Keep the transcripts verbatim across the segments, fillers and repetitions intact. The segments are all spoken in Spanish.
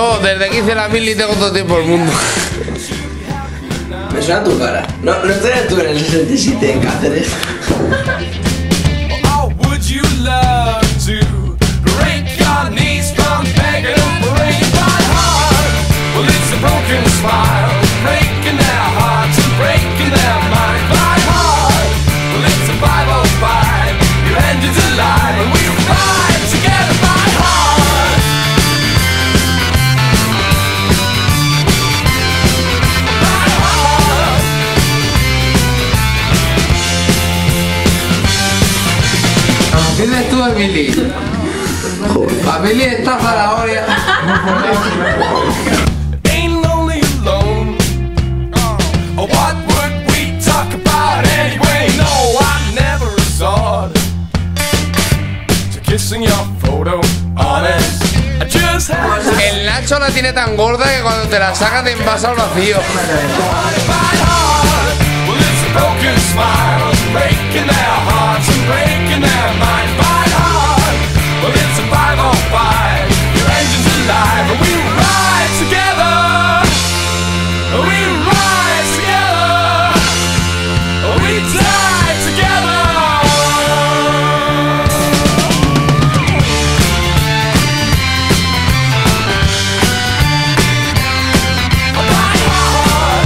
Bro, desde que hice la mili tengo todo el tiempo del mundo. Me suena tu cara. No, no estarías tú en el sesenta y siete en Cáceres. Oh, would you love to break your knees from begging and break my heart? Well, it's a broken smile, breaking their hearts and breaking their mind. My heart, well, it's a five oh five. Your engine's alive and we ride together. My heart. My heart. Dices tú, Emily. Emily está zanahoria. Ain't lonely alone. Oh, what would we talk about anyway? No, I never resort to kissing your photo. Honest, I just had to. El Nacho la tiene tan gorda que cuando te la sacas te envasa al vacío. My heart, well, it's a broken smile, breaking their hearts and breaking their mind. My heart, well, it's a five oh five. Your engine's alive, and we ride together. We ride together. We die together. My heart.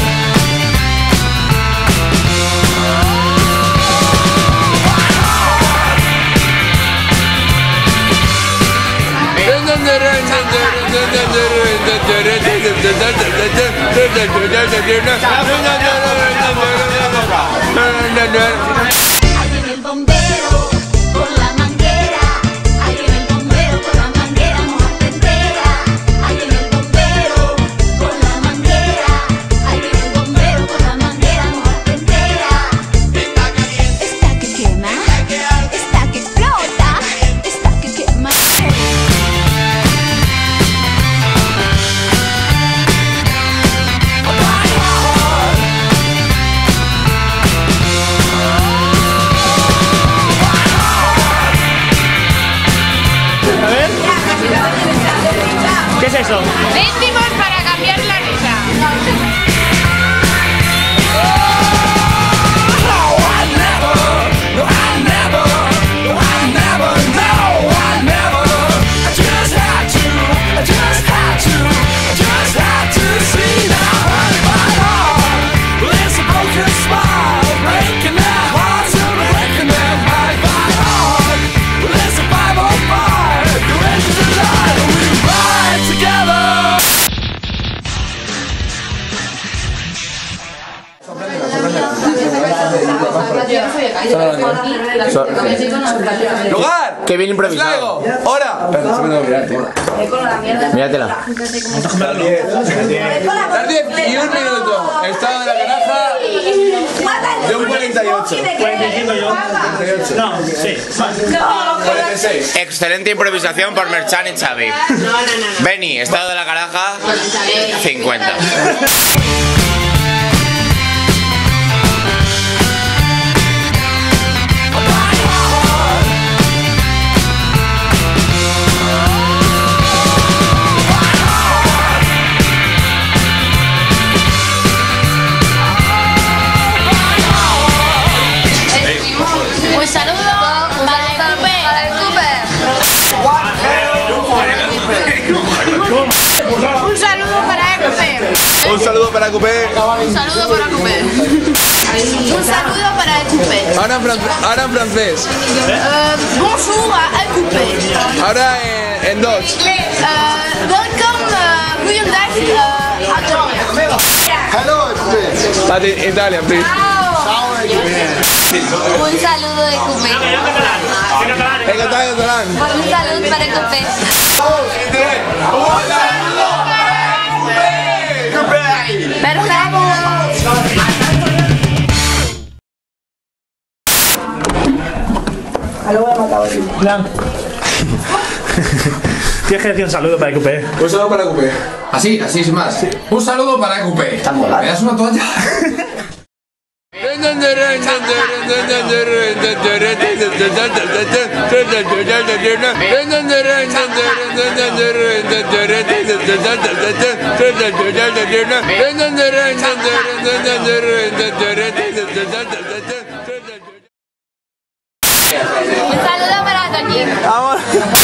Ahí viene el bombero con la manguera. Ahí viene el bombero con la manguera, mojate entera. Ahí viene el bombero con la manguera. Ahí viene el bombero con la manguera, mojate entera. Está que quema, está que explota, está que quema. ¿Qué es eso? Céntimos para cambiar la risa. ¡Lugar! Qué bien improvisado. ¡Hora! Míratela. Las diez y un minuto. Estado de la caraja de un cuarenta y ocho. cuarenta y cinco yo. No, sí. cuarenta y seis. Excelente improvisación por Merchan y Xavi. Benny, estado de la caraja, cincuenta. Un saludo para el Coupé. Un saludo para el Coupé. Un saludo para Coupé. Un saludo para Coupé. Un saludo para el Coupé. Ahora en, fran ahora en francés. Euh, bonjour à El Coupé. Ahora en, en Dodge. Euh, welcome, uh, Hyundai, uh, à Toronto. Hello, Coupé. Italian, please. Un saludo de Coupé. En catalán, catalán. Un saludo para el Coupé. Dos, tres. Un saludo para Coupé. Perfecto. Plan. Tienes que decir un saludo para el Coupé. Un saludo para Coupé. Así, así, sin más. Un saludo para Coupé. ¿Me das una toalla? Un saludo para Toñín. Vamos.